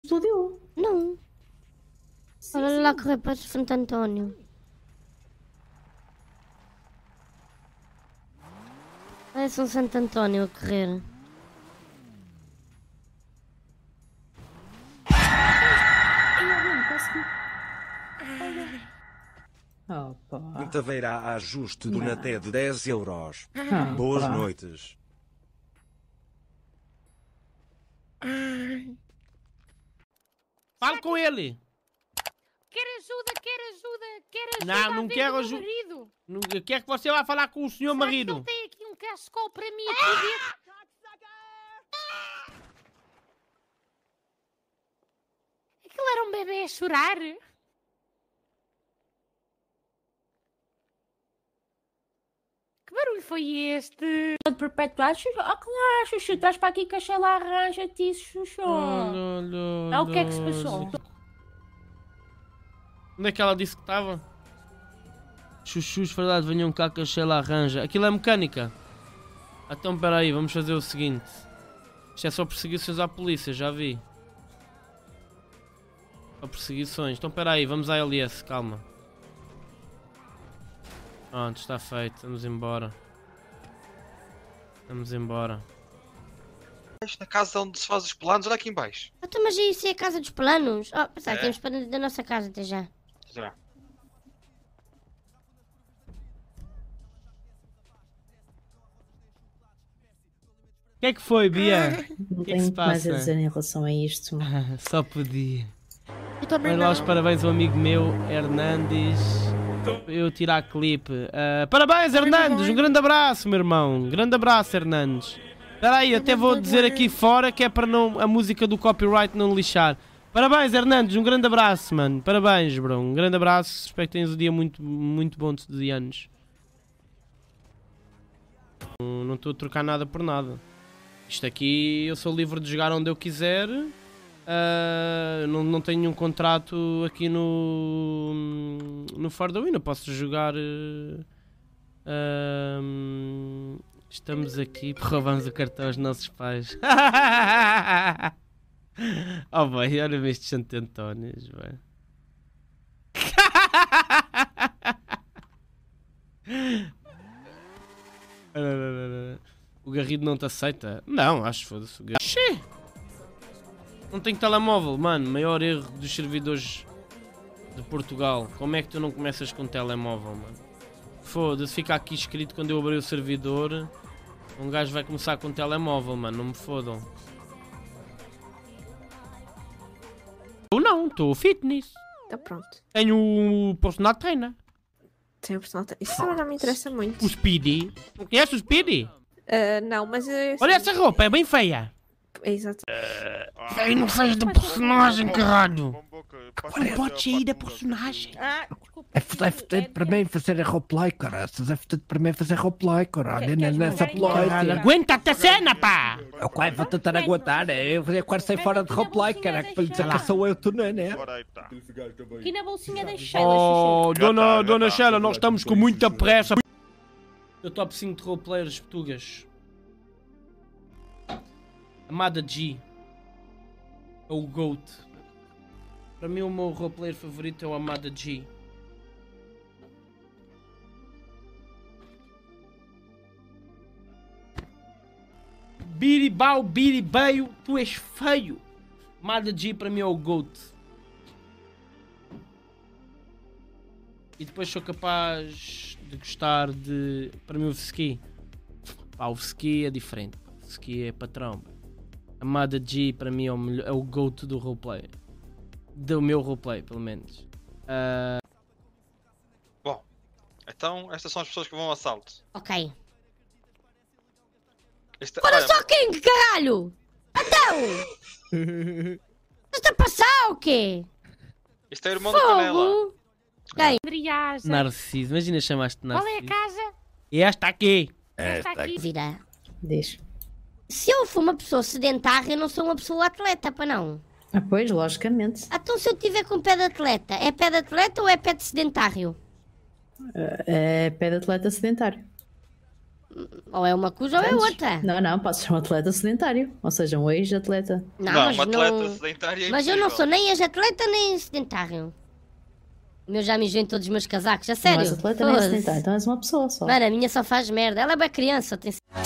Estúdio? Não. Olha lá correr para Santo António. Parece um Santo António a correr. Opa. Quinta-feira ajuste do Naté de 10 euros. Ah, Boas pá. noites. Fale com ele. Quer ajuda, quer ajuda Não, à não venda quero do ajuda. marido. Quer que você vá falar com o senhor Será que marido? ele tem aqui um cascol para mim aqui dentro? Aquilo era um bebê a chorar? Que barulho foi este? De perpetuar, Xuxu. Oh, claro, Xuxu. Traz para aqui que a Sheila arranja-te isso, Xuxu. Ah, o que é que se passou? Onde é que ela disse que estava? Chuchus, verdade, venham cá que a Sheila arranja. Aquilo é mecânica. Então, peraí, vamos fazer o seguinte. Isto é só perseguições à polícia, já vi. Só perseguições. Então, peraí, vamos à LS, calma. Pronto, está feito. Vamos embora. Vamos embora. Na casa onde se faz os planos, olha aqui em baixo. Então, mas isso é a casa dos planos? Oh, pensar, É. temos para dentro da nossa casa até já. Já. O que é que foi, Bia? Não que tenho se muito mais a passa? dizer em relação a isto. Só podia. Eu também Olha lá os parabéns ao amigo meu, Hernandes. Eu tirar clipe. Parabéns, Hernandes! Um grande abraço, meu irmão. Um grande abraço, Hernandes. Espera aí, até vou dizer aqui fora que é para não, a música do copyright não lixar. Parabéns, Hernandes. Um grande abraço, mano. Parabéns, bro. Um grande abraço. Espero que tenhas um dia muito, muito bom de anos. Não estou a trocar nada por nada. Isto aqui, eu sou livre de jogar onde eu quiser. Não tenho um contrato aqui no For the Win. Eu posso jogar. Estamos aqui, roubamos o cartão aos nossos pais. Oh, bem, olha-me estes Santo Antónios, bem. O Garrido não te aceita? Não, acho que foda-se. Não tenho telemóvel, mano. Maior erro dos servidores de Portugal. Como é que tu não começas com telemóvel, mano? Foda-se, fica aqui escrito quando eu abrir o servidor. Um gajo vai começar com telemóvel, mano. Não me fodam. Eu não, estou fitness. Tá pronto. Tenho o personal trainer. Tem o personal Isso também não me interessa muito. O Speedy. Não conhece o Speedy? Não, mas eu... Olha essa roupa, é bem feia. É exato. Ei, não sais da personagem, caralho. Não pode sair da personagem. Desculpa. É fedido para mim fazer a roleplay, caraças. É fedido para mim fazer roleplay, caralho. Nessa play. Aguenta-te a cena, pá. Eu quase vou tentar aguentar. Eu quase sair fora de roleplay, caralho. Para lhe dizer que sou eu, tu não é, né? Aqui na bolsinha da Sheila, Oh, Xuxu. dona Sheila, nós estamos com muita pressa. Eu top 5 de roleplayers portugueses. Amada G. É o GOAT. Para mim o meu roleplayer favorito é o Amada G. Biribau, biribeio, tu és feio. Amada G para mim é o GOAT. E depois sou capaz de gostar de... Para mim o Ski. Pá, o Ski é diferente. O Ski é patrão. Amada G para mim é o go-to do roleplay. Do meu roleplay, pelo menos. Bom, então estas são as pessoas que vão ao assalto. Ok. Olha, Olha só quem, caralho! Então! Está a passar o quê? este é o irmão da Canela. Fogo! Quem? Adriasa. Narciso, imagina chamaste Qual é a Narciso. casa? E esta aqui. Esta aqui. Vira. Diz. Se eu for uma pessoa sedentária, eu não sou uma pessoa atleta, pá não. Ah, pois, logicamente. Então se eu tiver com pé de atleta, é pé de atleta ou é pé de sedentário? É pé de atleta sedentário. Ou é uma coisa ou é outra. Não, podes ser um atleta sedentário. Ou seja, um ex-atleta. Não, mas um atleta sedentário é Mas eu não impossível. sou nem ex-atleta nem sedentário. O meu já mijou em todos os meus casacos, a sério. Não és atleta nem sedentário, então és uma pessoa só. Mano, a minha só faz merda. Ela é bem criança, tem